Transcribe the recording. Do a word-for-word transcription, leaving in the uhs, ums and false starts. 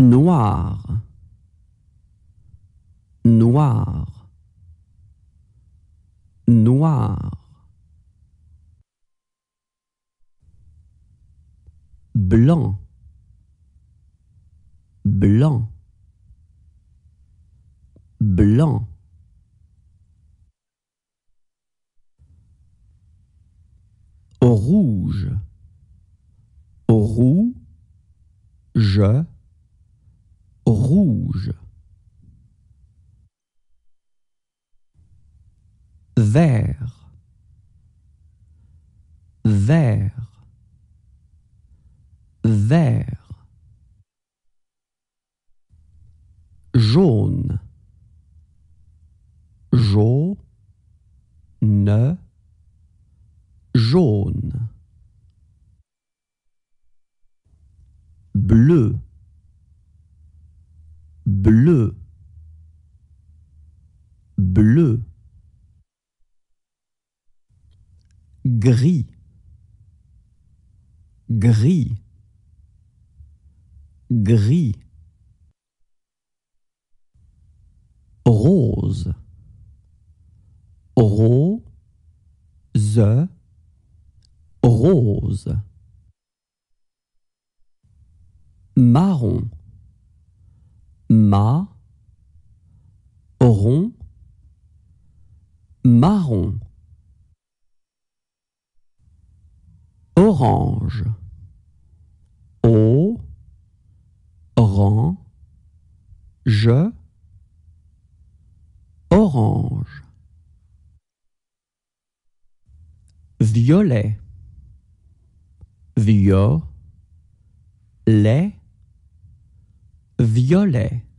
noir, noir, noir, blanc, blanc, blanc, rouge, rouge, rouge, vert, vert, vert, jaune, jaune, jaune, bleu, bleu, bleu, gris, gris, gris, rose, rose, rose, marron, marron, marron, orange, orange, orange, violet, violet, violet,